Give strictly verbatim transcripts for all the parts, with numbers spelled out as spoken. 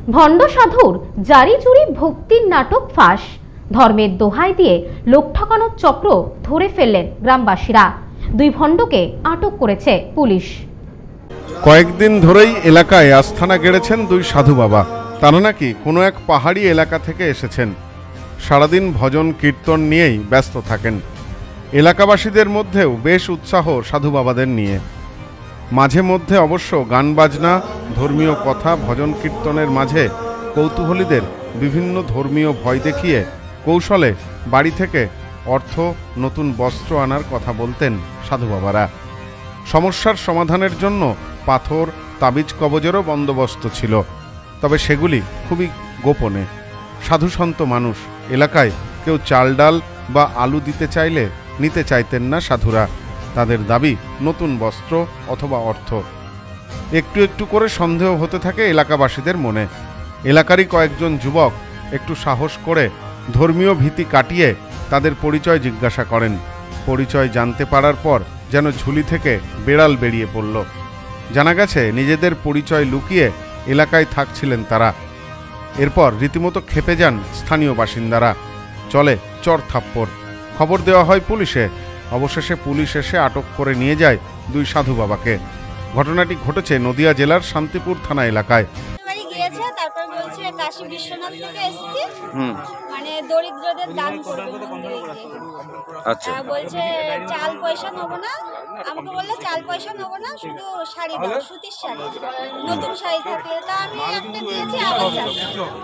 ভণ্ড সাধুর জারি চুরি ভক্তির নাটক ফাঁস। ধর্মের দোহাই দিয়ে লোক ঠকানোর চক্র ধরে ফেললেন গ্রামবাসীরা। দুই ভণ্ডকে আটক করেছে পুলিশ। কয়েকদিন ধরেই এলাকায় আস্থানা গেড়েছেন দুই সাধু বাবা। তারা নাকি কোনো এক পাহাড়ি এলাকা থেকে এসেছেন। সারাদিন ভজন কীর্তন নিয়েই ব্যস্ত থাকেন। এলাকাবাসীদের মধ্যেও বেশ উৎসাহ সাধু বাবাদের নিয়ে। মাঝে মধ্যে অবশ্য গান বাজনা, ধর্মীয় কথা, ভজন কীর্তনের মাঝে কৌতূহলীদের বিভিন্ন ধর্মীয় ভয় দেখিয়ে কৌশলে বাড়ি থেকে অর্থ, নতুন বস্ত্র আনার কথা বলতেন সাধু বাবারা। সমস্যার সমাধানের জন্য পাথর, তাবিজ কবজেরও বন্দোবস্ত ছিল, তবে সেগুলি খুবই গোপনে। সাধুসন্ত মানুষ, এলাকায় কেউ চাল ডাল বা আলু দিতে চাইলে নিতে চাইতেন না সাধুরা। তাদের দাবি নতুন বস্ত্র অথবা অর্থ। একটু একটু করে সন্দেহ হতে থাকে এলাকাবাসীদের মনে। এলাকারই কয়েকজন যুবক একটু সাহস করে ধর্মীয় ভীতি কাটিয়ে তাদের পরিচয় জিজ্ঞাসা করেন। পরিচয় জানতে পারার পর যেন ঝুলি থেকে বেড়াল বেরিয়ে পড়ল। জানা গেছে নিজেদের পরিচয় লুকিয়ে এলাকায় থাকছিলেন তারা। এরপর রীতিমতো ক্ষেপে যান স্থানীয় বাসিন্দারা। চলে চর থাপ্পড়। খবর দেওয়া হয় পুলিশে। অবশেষে পুলিশ এসে আটক করে নিয়ে যায় দুই সাধু বাবাকে। ঘটনাটি ঘটেছে নদিয়া জেলার শান্তিপুর থানা এলাকায়। তারপর বলছে কাশী বিশ্বনাথ থেকে এসেছি, মানে দরিদ্রদের দান করবে মন্দিরে গিয়ে। আচ্ছা, বলছে চাল পয়সা নেবো না। আমাকে বললে চাল পয়সা নেবো না, শুধু শাড়ি দাও, সুতির শাড়ি, নতুন শাড়ি থাকলে। তা আমি একটা দিয়েছি, আবার চাচ্ছি,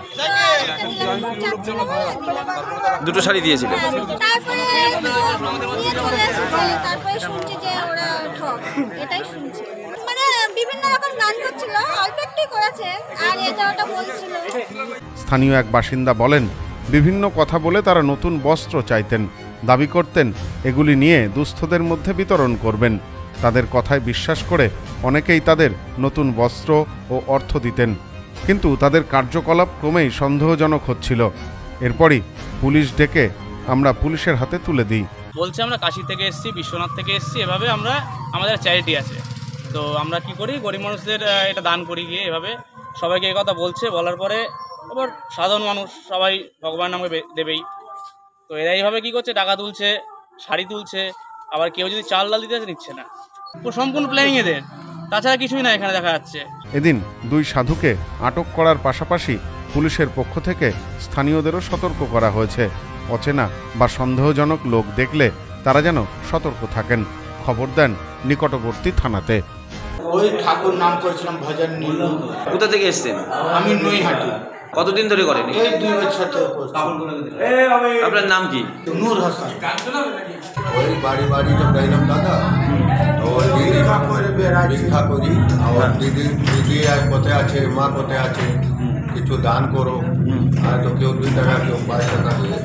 দুটো শাড়ি দিয়েছিলেন। তারপরে নিয়ে চলে এসেছে। তারপরে শুনছি যে ওরা ঠক, এটাই শুনছি। মানে বিভিন্ন রকম গান করছিল, অল্প একটু করেছে, আর এটা ওটা বলছিল। স্থানীয় এক বাসিন্দা বলেন, বিভিন্ন কথা বলে তারা নতুন বস্ত্র চাইতেন। দাবি করতেন এগুলি নিয়ে দুস্থদের মধ্যে বিতরণ করবেন। তাদের কথায় বিশ্বাস করে অনেকেই তাদের নতুন বস্ত্র ও অর্থ দিতেন। কিন্তু তাদের কার্যকলাপ ক্রমেই সন্দেহজনক হচ্ছিল। এরপরই পুলিশ ডেকে আমরা পুলিশের হাতে তুলে দিই। বলছে আমরা কাশী থেকে এসেছি, বিশ্বনাথ থেকে এসেছি, এভাবে আমরা আমাদের চ্যারিটি আছে, তো আমরা কি করি, গরিব মানুষদের এটা দান করি গিয়ে। এভাবে সবাইকে এই কথা বলছে। বলার পরে এবার সাধারণ মানুষ সবাই ভগবান নামে দেবেই, তো এরা এইভাবে কী করছে, টাকা তুলছে, শাড়ি তুলছে, আবার কেউ যদি চাল ডাল দিতে নিচ্ছে না। সম্পূর্ণ প্ল্যানিং এদের, তাছাড়া কিছুই না এখানে দেখা যাচ্ছে। এদিন দুই সাধুকে আটক করার পাশাপাশি পুলিশের পক্ষ থেকে স্থানীয়দেরও সতর্ক করা হয়েছে। অচেনা বা সন্দেহজনক লোক দেখলে তারা যেন সতর্ক থাকেন। খবর দেন নিকটবর্তী থানাতে। ওই ঠাকুর নাম করেছিলাম ভজন নীলু। কোথা থেকে এসেছেন? আমি নৈহাটি। কতদিন ধরে করেন? এই দুই বছর ধরে করছি। আপনার নাম কি? নূর হাসান। ওই বাড়ি বাড়ি তো গেলাম দাদা, তো ওই দিদি ভিক্ষা করি। আমার দিদি দিদি আর কোথায় আছে, মা কোথায় আছে, কিছু দান করো। আর তো কেউ দুই টাকা, কেউ পাঁচ টাকা দিয়ে।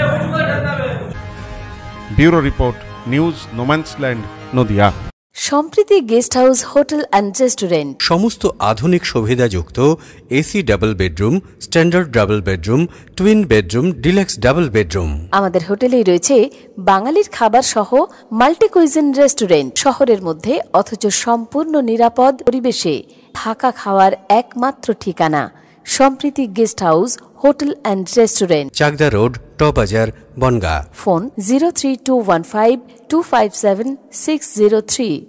Bureau report, news, no man's land, Nadia. Sampriti guest house, hotel and restaurant. সমস্ত আধুনিক সুবিধাযুক্ত AC double bedroom, standard double bedroom, twin bedroom, deluxe double bedroom. আমাদের হোটেলেই রয়েছে বাঙালির খাবার সহ মাল্টি কুইজিন রেস্টুরেন্ট। শহরের মধ্যে অথচ সম্পূর্ণ নিরাপদ পরিবেশে থাকা খাওয়ার একমাত্র ঠিকানা Sampriti guest house, hotel and restaurant, Chakdah road, টবাজার, Bongaon. Phone zero three two one five two five seven six zero three.